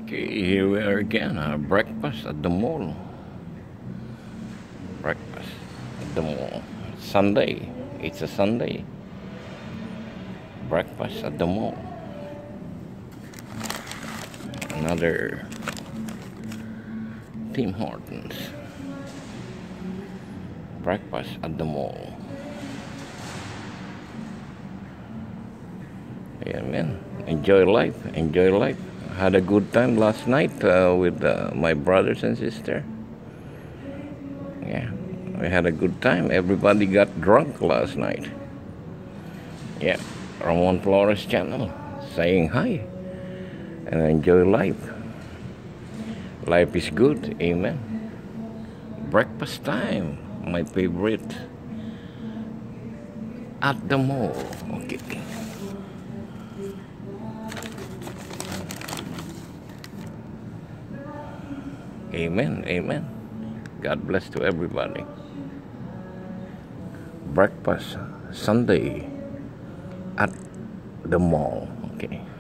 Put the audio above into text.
Okay, here we are again. Breakfast at the mall. Breakfast at the mall. Sunday. It's a Sunday. Breakfast at the mall. Another Tim Hortons. Breakfast at the mall. Yeah, man. Enjoy life. Enjoy life. Had a good time last night with my brothers and sister. Yeah, we had a good time. Everybody got drunk last night. Yeah, Ramon Flores channel, saying hi and enjoy life. Life is good, amen. Breakfast time, my favorite. At the mall, okay. Amen, amen. God bless to everybody. Breakfast Sunday at the mall, okay.